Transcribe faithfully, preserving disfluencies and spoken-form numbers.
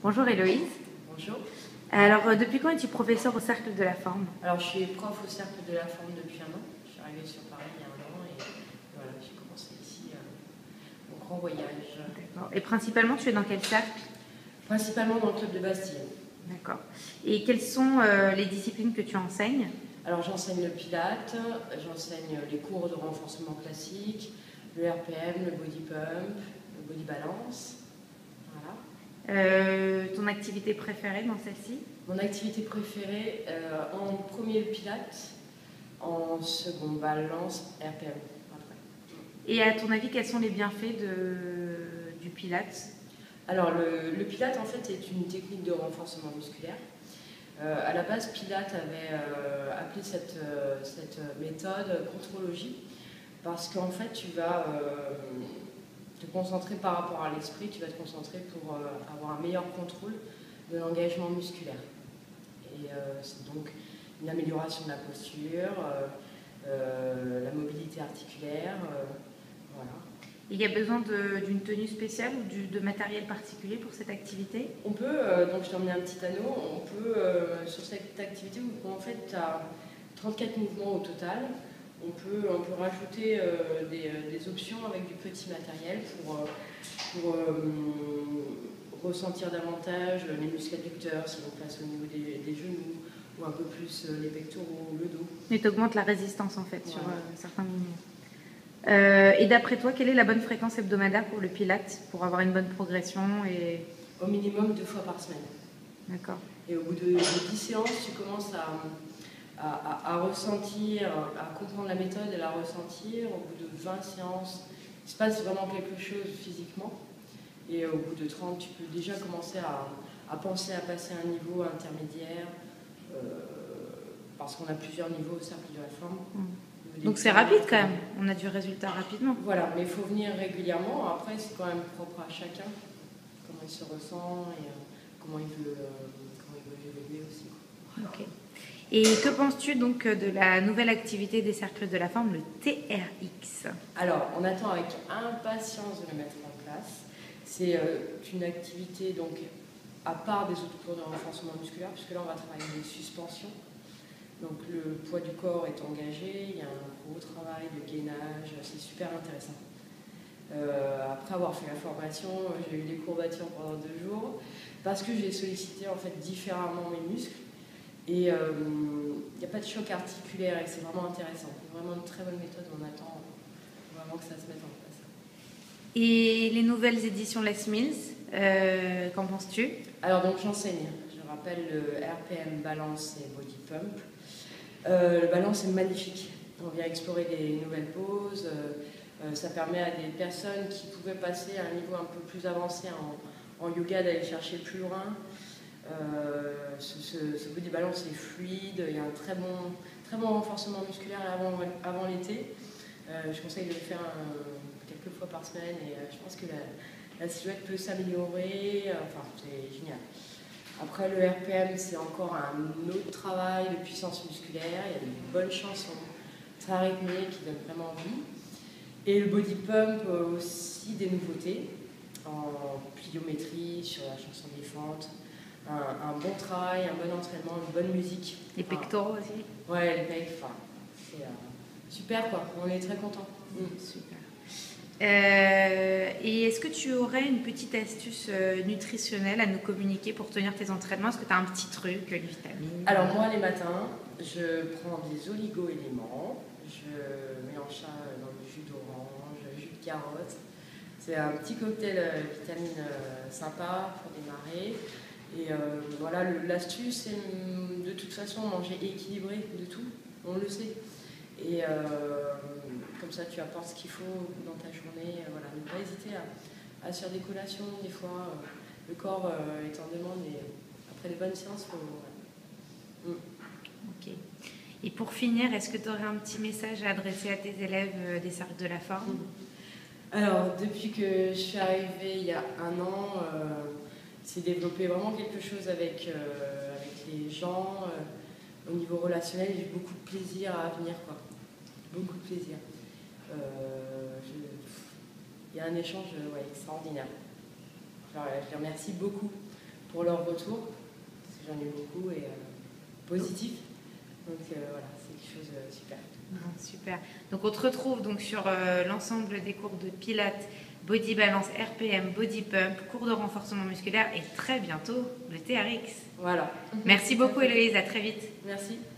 Bonjour Héloïse. Bonjour. Alors, euh, depuis quand es-tu professeur au Cercle de la Forme? Alors, je suis prof au Cercle de la Forme depuis un an. Je suis arrivée sur Paris il y a un an et voilà, j'ai commencé ici euh, mon grand voyage. D'accord. Et principalement, tu es dans quel cercle? Principalement dans le club de Bastille. D'accord. Et quelles sont euh, les disciplines que tu enseignes? Alors, j'enseigne le Pilate, j'enseigne les cours de renforcement classique, le R P M, le body pump, le body balance. Voilà. Euh, ton activité préférée dans celle-ci? Mon activité préférée, euh, en premier le Pilate, en second balance, R P M. Après. Et à ton avis, quels sont les bienfaits de, du Pilates? Alors, le, le Pilate, en fait, est une technique de renforcement musculaire. Euh, à la base, Pilate avait euh, appelé cette, euh, cette méthode contrologie parce qu'en fait, tu vas euh, te concentrer par rapport à l'esprit, tu vas te concentrer pour euh, avoir un meilleur contrôle de l'engagement musculaire. Et euh, c'est donc une amélioration de la posture, euh, euh, la mobilité articulaire, euh, voilà. Il y a besoin d'une tenue spéciale ou du, de matériel particulier pour cette activité? On peut, euh, donc je t'ai emmené un petit anneau, on peut, euh, sur cette activité où en fait tu as trente-quatre mouvements au total, on peut, on peut rajouter euh, des, des options avec du petit matériel pour, euh, pour euh, ressentir davantage les muscles adducteurs, si on place au niveau des, des genoux, ou un peu plus euh, les pectoraux, le dos. Et tu augmentes la résistance en fait, ouais, sur euh, certains mouvements. Euh, et d'après toi, quelle est la bonne fréquence hebdomadaire pour le Pilate, pour avoir une bonne progression et... Au minimum deux fois par semaine. D'accord. Et au bout de, de dix séances, tu commences à, à, à, à ressentir, à comprendre la méthode et la ressentir. Au bout de vingt séances, il se passe vraiment quelque chose physiquement. Et au bout de trente, tu peux déjà commencer à, à penser à passer à un niveau intermédiaire, euh, parce qu'on a plusieurs niveaux au Cercle de la Forme. Mmh. Donc c'est rapide quand même, on a du résultat rapidement. Voilà, mais il faut venir régulièrement. Après, c'est quand même propre à chacun, comment il se ressent et euh, comment il veut, euh, comment il veut évoluer aussi. Ok. Et que penses-tu donc de la nouvelle activité des Cercles de la Forme, le T R X? Alors, on attend avec impatience de le mettre en place. C'est euh, une activité donc à part des autres cours de renforcement musculaire, puisque là on va travailler les suspensions. Donc le poids du corps est engagé, il y a un gros travail de gainage, c'est super intéressant. Euh, après avoir fait la formation, j'ai eu des courbatures pendant deux jours, parce que j'ai sollicité en fait différemment mes muscles. Et il euh, n'y a pas de choc articulaire et c'est vraiment intéressant. C'est vraiment une très bonne méthode, on attend vraiment que ça se mette en place. Et les nouvelles éditions Les Mills, euh, qu'en penses-tu? Alors donc j'enseigne, je rappelle le R P M balance et body pump. Euh, le balance est magnifique, on vient explorer des nouvelles poses, euh, euh, ça permet à des personnes qui pouvaient passer à un niveau un peu plus avancé en, en yoga d'aller chercher plus loin. Euh, ce, ce, ce body balance est fluide, il y a un très bon, très bon renforcement musculaire avant, avant l'été. Euh, je conseille de le faire un, quelques fois par semaine et euh, je pense que la, la silhouette peut s'améliorer, enfin c'est génial. Après le R P M, c'est encore un autre travail de puissance musculaire, il y a de bonnes chansons très rythmées qui donnent vraiment envie. Et le body pump aussi des nouveautés, en pliométrie, sur la chanson défente, un, un bon travail, un bon entraînement, une bonne musique. Les pectoraux enfin, aussi? Ouais, les pecs, enfin, c'est euh, super quoi, on est très contents. Mmh. Super. Euh, et est-ce que tu aurais une petite astuce euh, nutritionnelle à nous communiquer pour tenir tes entraînements? Est-ce que tu as un petit truc, une vitamine? Alors moi les matins, je prends des oligo-éléments, je mélange ça dans le jus d'orange, jus de carotte. C'est un petit cocktail euh, vitamine euh, sympa pour démarrer. Et euh, voilà, l'astuce c'est de toute façon manger équilibré de tout, on le sait. Et euh, comme ça, tu apportes ce qu'il faut dans ta journée. Voilà, ne pas hésiter à, à faire des collations. Des fois, euh, le corps euh, est en demande et après les bonnes séances, il faut... Voilà. Mm. Ok. Et pour finir, est-ce que tu aurais un petit message à adresser à tes élèves euh, des Cercles de la Forme? Mm. Alors, depuis que je suis arrivée il y a un an, euh, c'est développé vraiment quelque chose avec, euh, avec les gens. Euh, au niveau relationnel, j'ai beaucoup de plaisir à venir, quoi. Beaucoup de plaisir. Euh, je... Il y a un échange ouais, extraordinaire. Alors, je les remercie beaucoup pour leur retour, parce que j'en ai eu beaucoup et euh, positif. Donc euh, voilà, c'est quelque chose de super. Ah, super. Donc on te retrouve donc sur euh, l'ensemble des cours de Pilates, Body Balance, R P M, Body Pump, cours de renforcement musculaire et très bientôt le T R X. Voilà. Merci beaucoup Héloïse, à très vite. Merci.